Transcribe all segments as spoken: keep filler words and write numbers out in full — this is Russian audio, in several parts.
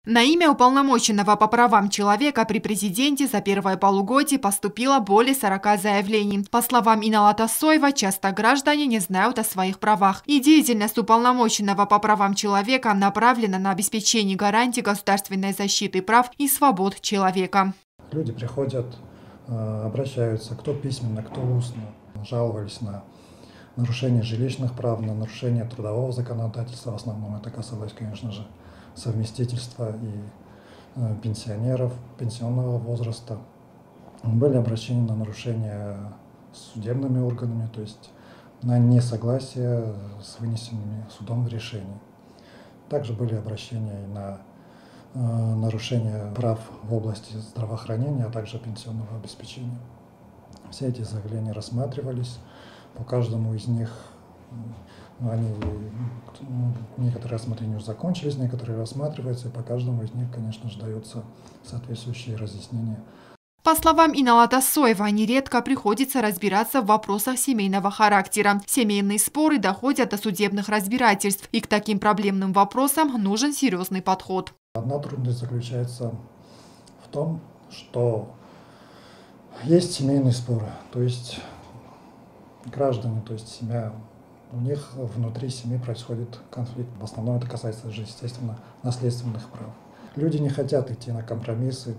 На имя уполномоченного по правам человека при президенте за первое полугодие поступило более сорока заявлений. По словам Инала Тассоева, часто граждане не знают о своих правах. И деятельность уполномоченного по правам человека направлена на обеспечение гарантий государственной защиты прав и свобод человека. Люди приходят, обращаются, кто письменно, кто устно, жаловались на нарушение жилищных прав, на нарушение трудового законодательства. В основном это касалось, конечно же, совместительства и э, пенсионеров, пенсионного возраста. Были обращения на нарушения судебными органами, то есть на несогласие с вынесенными судом решениями. Также были обращения и на э, нарушение прав в области здравоохранения, а также пенсионного обеспечения. Все эти заявления рассматривались, по каждому из них они, некоторые рассмотрения уже закончились, некоторые рассматриваются, и по каждому из них, конечно же, даются соответствующие разъяснения. По словам Инала Тассоева, нередко приходится разбираться в вопросах семейного характера. Семейные споры доходят до судебных разбирательств, и к таким проблемным вопросам нужен серьезный подход. Одна трудность заключается в том, что есть семейные споры, то есть граждане, то есть семья, у них внутри семьи происходит конфликт. В основном это касается же, естественно, наследственных прав. Люди не хотят идти на компромиссы.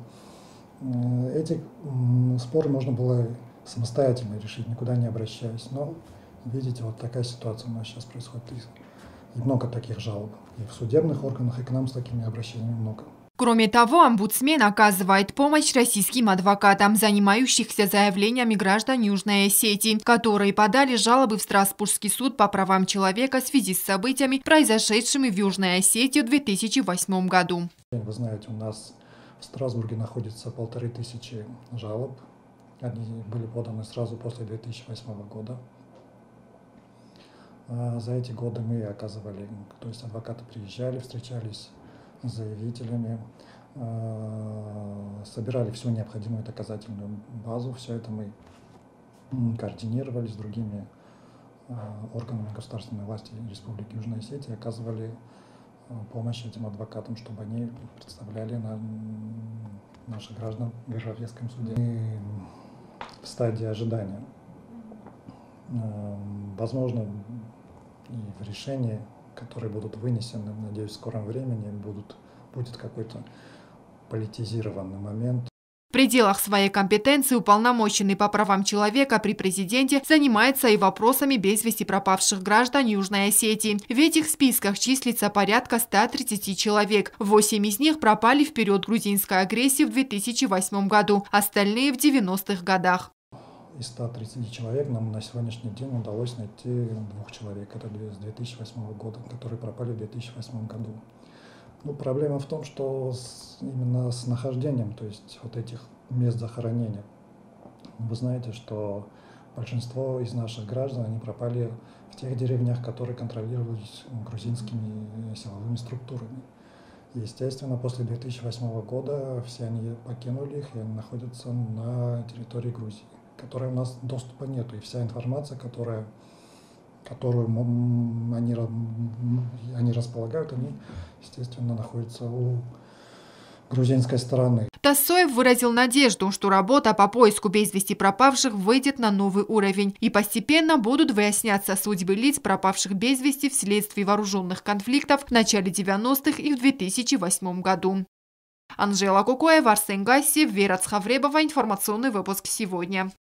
Эти споры можно было самостоятельно решить, никуда не обращаясь. Но, видите, вот такая ситуация у нас сейчас происходит. И много таких жалоб. И в судебных органах, и к нам с такими обращениями много. Кроме того, омбудсмен оказывает помощь российским адвокатам, занимающихся заявлениями граждан Южной Осетии, которые подали жалобы в Страсбургский суд по правам человека в связи с событиями, произошедшими в Южной Осетии в две тысячи восьмом году. Вы знаете, у нас в Страсбурге находится полторы тысячи жалоб. Они были поданы сразу после две тысячи восьмого года. За эти годы мы оказывали, то есть адвокаты приезжали, встречались с заявителями, собирали всю необходимую доказательную базу. Все это мы координировали с другими органами государственной власти Республики Южная Осетия, оказывали помощь этим адвокатам, чтобы они представляли на наших граждан в Европейском суде. И в стадии ожидания. Возможно, и в решении, которые будут вынесены, надеюсь, в скором времени будут, будет какой-то политизированный момент. В пределах своей компетенции уполномоченный по правам человека при президенте занимается и вопросами без вести пропавших граждан Южной Осетии. В этих списках числится порядка ста тридцати человек. Восемь из них пропали в период грузинской агрессии в две тысячи восьмом году, остальные в девяностых годах. Из ста тридцати человек нам на сегодняшний день удалось найти двух человек, это с две тысячи восьмого года, которые пропали в две тысячи восьмом году. Ну, проблема в том, что с, именно с нахождением, то есть вот этих мест захоронения. Вы знаете, что большинство из наших граждан, они пропали в тех деревнях, которые контролировались грузинскими силовыми структурами. Естественно, после две тысячи восьмого года все они покинули их и они находятся на территории Грузии, которой у нас доступа нету, и вся информация, которая, которую они, они располагают, они, естественно, находятся у грузинской стороны. Тассоев выразил надежду, что работа по поиску без вести пропавших выйдет на новый уровень, и постепенно будут выясняться судьбы лиц, пропавших без вести вследствие вооруженных конфликтов в начале девяностых и в две тысячи восьмом году. Анжела Кукоева, Арсен Гассиев, Вера Цхавребова. Информационный выпуск сегодня.